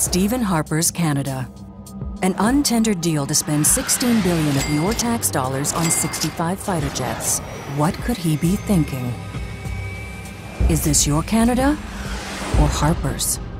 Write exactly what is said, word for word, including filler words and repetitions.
Stephen Harper's Canada. An untendered deal to spend sixteen billion dollars of your tax dollars on sixty-five fighter jets. What could he be thinking? Is this your Canada or Harper's?